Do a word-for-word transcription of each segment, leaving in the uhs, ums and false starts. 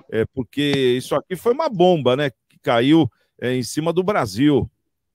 é, porque isso aqui foi uma bomba, né, que caiu é, em cima do Brasil.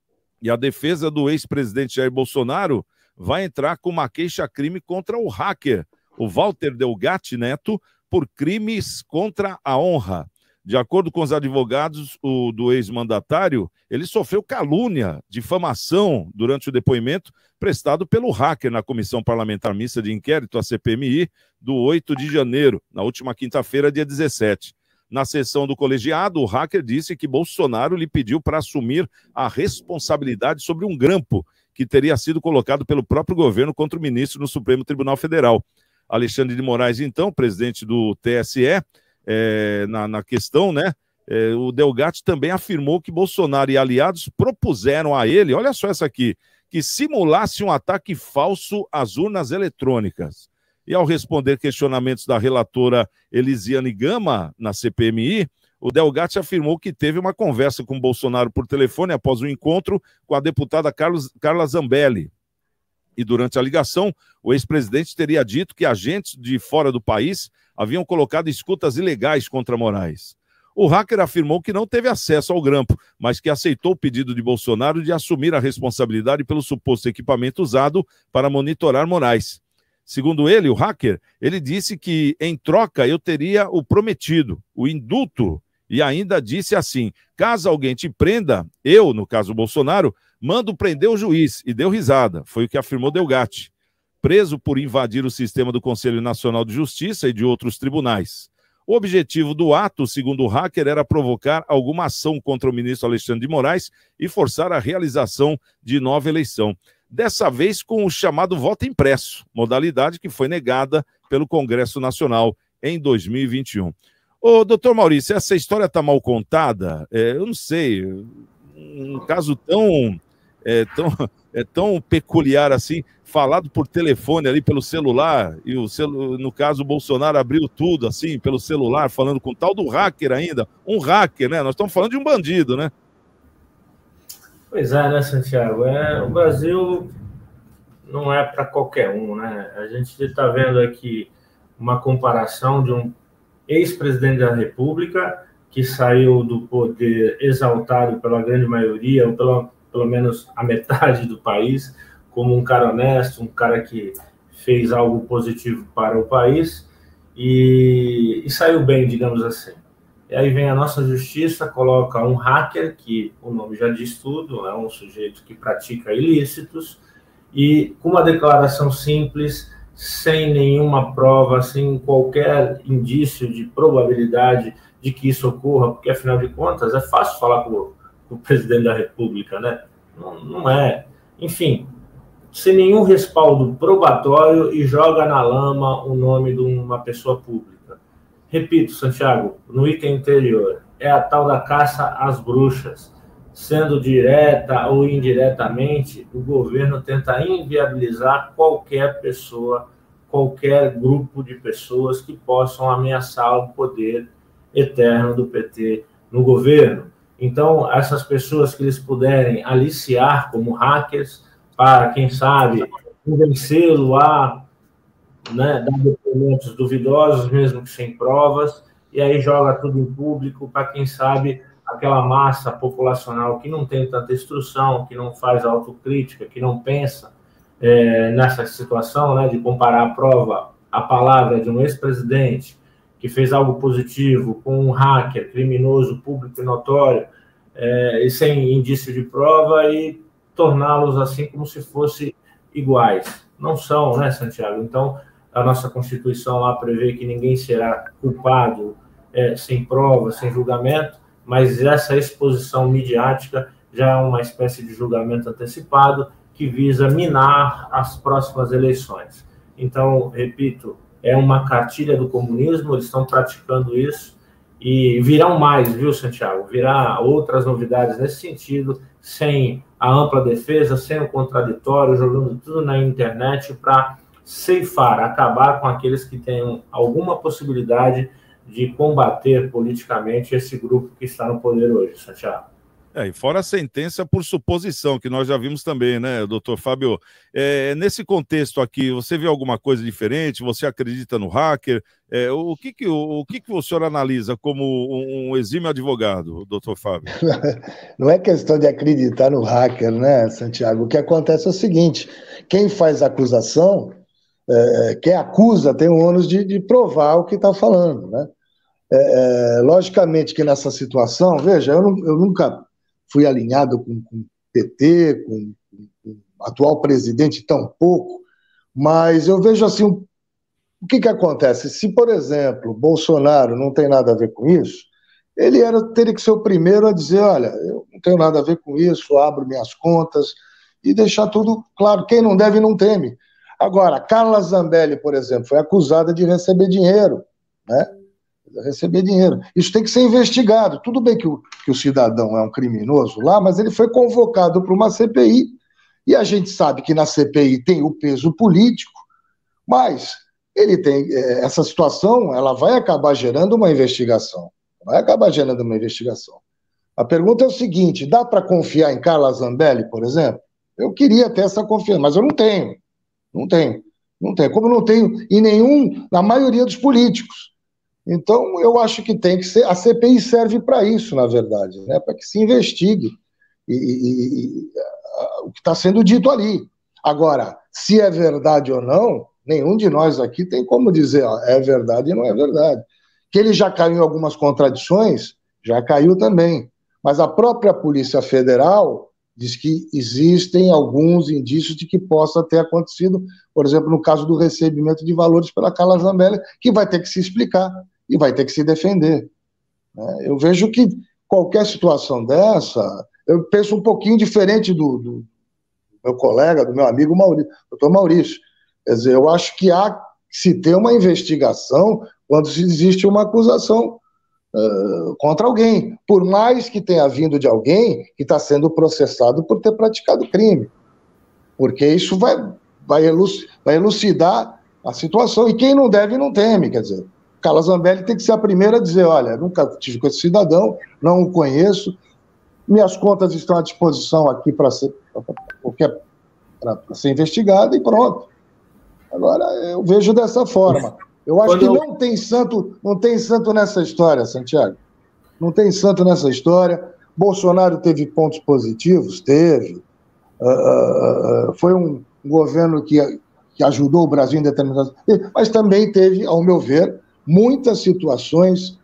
E a defesa do ex-presidente Jair Bolsonaro vai entrar com uma queixa-crime contra o hacker, o Walter Delgatti Neto, por crimes contra a honra. De acordo com os advogados o, do ex-mandatário, ele sofreu calúnia, difamação durante o depoimento prestado pelo hacker na Comissão Parlamentar Mista de Inquérito, a C P M I, do oito de janeiro, na última quinta-feira, dia dezessete. Na sessão do colegiado, o hacker disse que Bolsonaro lhe pediu para assumir a responsabilidade sobre um grampo que teria sido colocado pelo próprio governo contra o ministro no Supremo Tribunal Federal. Alexandre de Moraes, então, presidente do T S E, é, na, na questão, né? É, o Delgatti também afirmou que Bolsonaro e aliados propuseram a ele, olha só essa aqui, que simulasse um ataque falso às urnas eletrônicas. E ao responder questionamentos da relatora Elisiane Gama na C P M I, o Delgatti afirmou que teve uma conversa com Bolsonaro por telefone após o encontro com a deputada Carlos, Carla Zambelli. E durante a ligação, o ex-presidente teria dito que agentes de fora do país haviam colocado escutas ilegais contra Moraes. O hacker afirmou que não teve acesso ao grampo, mas que aceitou o pedido de Bolsonaro de assumir a responsabilidade pelo suposto equipamento usado para monitorar Moraes. Segundo ele, o hacker, ele disse que, em troca, eu teria o prometido, o indulto, e ainda disse assim, caso alguém te prenda, eu, no caso Bolsonaro, mando prender o juiz, e deu risada, foi o que afirmou Delgatti, preso por invadir o sistema do Conselho Nacional de Justiça e de outros tribunais. O objetivo do ato, segundo o hacker, era provocar alguma ação contra o ministro Alexandre de Moraes e forçar a realização de nova eleição. Dessa vez com o chamado voto impresso, modalidade que foi negada pelo Congresso Nacional em dois mil e vinte e um. Ô, doutor Maurício, essa história está mal contada? É, eu não sei, um caso tão, é, tão, é, tão peculiar assim, falado por telefone ali pelo celular, e o celu... no caso o Bolsonaro abriu tudo assim, pelo celular, falando com o tal do hacker ainda, um hacker, né? Nós estamos falando de um bandido, né? Pois é, né, Santiago? É, o Brasil não é para qualquer um, né? A gente está vendo aqui uma comparação de um ex-presidente da República que saiu do poder exaltado pela grande maioria, ou pela, pelo menos a metade do país, como um cara honesto, um cara que fez algo positivo para o país e, e saiu bem, digamos assim. E aí vem a nossa justiça, coloca um hacker, que o nome já diz tudo, é um sujeito que pratica ilícitos, e com uma declaração simples, sem nenhuma prova, sem qualquer indício de probabilidade de que isso ocorra, porque, afinal de contas, é fácil falar com o, com o presidente da República, né? Não, não é. Enfim, sem nenhum respaldo probatório e joga na lama o nome de uma pessoa pública. Repito, Santiago, no item anterior, é a tal da caça às bruxas. Sendo direta ou indiretamente, o governo tenta inviabilizar qualquer pessoa, qualquer grupo de pessoas que possam ameaçar o poder eterno do P T no governo. Então, essas pessoas que eles puderem aliciar como hackers, para, quem sabe, convencê-lo a, né, dar depoimentos duvidosos, mesmo que sem provas, e aí joga tudo em público para, quem sabe, aquela massa populacional que não tem tanta instrução, que não faz autocrítica, que não pensa é, nessa situação, né, de comparar a prova, a palavra de um ex-presidente que fez algo positivo com um hacker criminoso, público e notório, é, e sem indício de prova, e torná-los assim como se fossem iguais. Não são, né, Santiago? Então, a nossa Constituição lá prevê que ninguém será culpado é, sem prova, sem julgamento, mas essa exposição midiática já é uma espécie de julgamento antecipado que visa minar as próximas eleições. Então, repito, é uma cartilha do comunismo, eles estão praticando isso, e virão mais, viu, Santiago? Virá outras novidades nesse sentido, sem a ampla defesa, sem o contraditório, jogando tudo na internet para ceifar, acabar com aqueles que tenham alguma possibilidade de combater politicamente esse grupo que está no poder hoje, Santiago. É, e fora a sentença por suposição, que nós já vimos também, né, doutor Fábio? É, nesse contexto aqui, você vê alguma coisa diferente? Você acredita no hacker? É, o que que, o, o que que o senhor analisa como um, um exímio advogado, doutor Fábio? Não é questão de acreditar no hacker, né, Santiago? O que acontece é o seguinte, quem faz a acusação, é, quem acusa tem o ônus de, de provar o que está falando, né? É, é, logicamente que nessa situação, veja, eu, não, eu nunca fui alinhado com o P T, com, com o atual presidente tampouco, mas eu vejo assim, o que que acontece? Se, por exemplo, Bolsonaro não tem nada a ver com isso, ele era, teria que ser o primeiro a dizer, olha, eu não tenho nada a ver com isso, abro minhas contas e deixar tudo claro, quem não deve não teme. Agora, Carla Zambelli, por exemplo, foi acusada de receber dinheiro, né? Receber dinheiro. Isso tem que ser investigado. Tudo bem que o, que o cidadão é um criminoso lá, mas ele foi convocado para uma C P I, e a gente sabe que na C P I tem o peso político, mas ele tem essa situação, ela vai acabar gerando uma investigação. Vai acabar gerando uma investigação. A pergunta é o seguinte, dá para confiar em Carla Zambelli, por exemplo? Eu queria ter essa confiança, mas eu não tenho. Não tenho. Não tenho. Como não tenho em nenhum, na maioria dos políticos. Então, eu acho que tem que ser... A C P I serve para isso, na verdade, né? Para que se investigue e, e, e, o que está sendo dito ali. Agora, se é verdade ou não, nenhum de nós aqui tem como dizer, ó, é verdade e não é verdade. Que ele já caiu em algumas contradições, já caiu também. Mas a própria Polícia Federal diz que existem alguns indícios de que possa ter acontecido, por exemplo, no caso do recebimento de valores pela Carla Zambelli, que vai ter que se explicar e vai ter que se defender. Eu vejo que qualquer situação dessa, eu penso um pouquinho diferente do, do meu colega, do meu amigo Maurício, doutor Maurício. Quer dizer, eu acho que há que se ter uma investigação quando existe uma acusação uh, contra alguém, por mais que tenha vindo de alguém que está sendo processado por ter praticado crime, porque isso vai, vai, eluc vai elucidar a situação, e quem não deve não teme, quer dizer, Carla Zambelli tem que ser a primeira a dizer, olha, nunca tive com esse cidadão, não o conheço, minhas contas estão à disposição aqui para ser, ser investigada e pronto. Agora, eu vejo dessa forma. Eu acho Quando que eu... não tem santo, não tem santo nessa história, Santiago. Não tem santo nessa história. Bolsonaro teve pontos positivos? Teve. Uh, uh, foi um governo que, que ajudou o Brasil em determinadas... Mas também teve, ao meu ver, muitas situações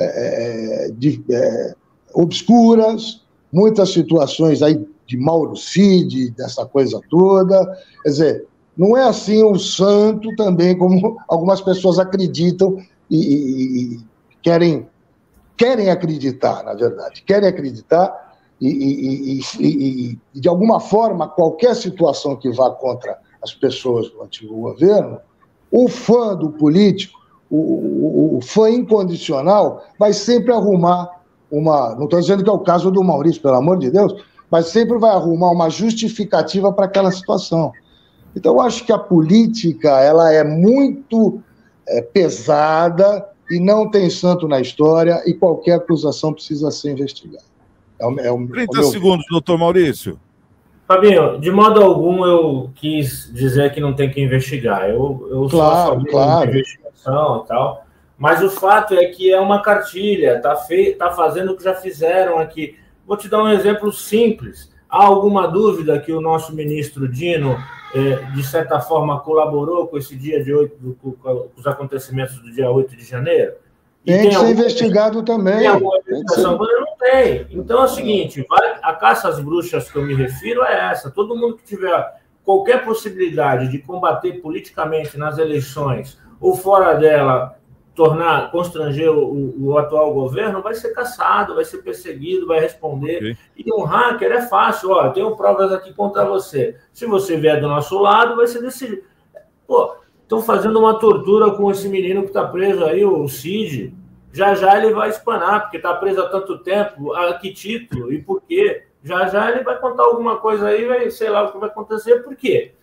é, de, é, obscuras, muitas situações aí de Mauro Cid, dessa coisa toda. Quer dizer, não é assim um santo também, como algumas pessoas acreditam e, e, e querem, querem acreditar, na verdade. Querem acreditar e, e, e, e, de alguma forma, qualquer situação que vá contra as pessoas do antigo governo, o fã do político, o, o, o fã incondicional, vai sempre arrumar uma... Não estou dizendo que é o caso do Maurício, pelo amor de Deus, mas sempre vai arrumar uma justificativa para aquela situação. Então, eu acho que a política ela é muito é, pesada e não tem santo na história, e qualquer acusação precisa ser investigada. É o, é o, trinta segundos, doutor Maurício. Fabinho, de modo algum eu quis dizer que não tem que investigar. Eu, eu sou claro, a favor claro. de investigação e tal, mas o fato é que é uma cartilha, está tá fazendo o que já fizeram aqui. Vou te dar um exemplo simples. Há alguma dúvida que o nosso ministro Dino, eh, de certa forma, colaborou com esse dia de oito, com, com os acontecimentos do dia oito de janeiro? E tem, tem que ser investigado também. Tem alguma investigação? Não tem. Então é o seguinte, vai, a caça às bruxas que eu me refiro é essa. Todo mundo que tiver qualquer possibilidade de combater politicamente nas eleições ou fora dela, tornar, constranger o, o atual governo, vai ser caçado, vai ser perseguido, vai responder. Okay. E um hacker é fácil, ó, eu tenho provas aqui contra você. Se você vier do nosso lado, vai ser decidido. Pô, estão fazendo uma tortura com esse menino que está preso aí, o Cid. Já já ele vai espanar, porque está preso há tanto tempo, a que título e por quê? Já já ele vai contar alguma coisa aí, vai, sei lá o que vai acontecer, por quê?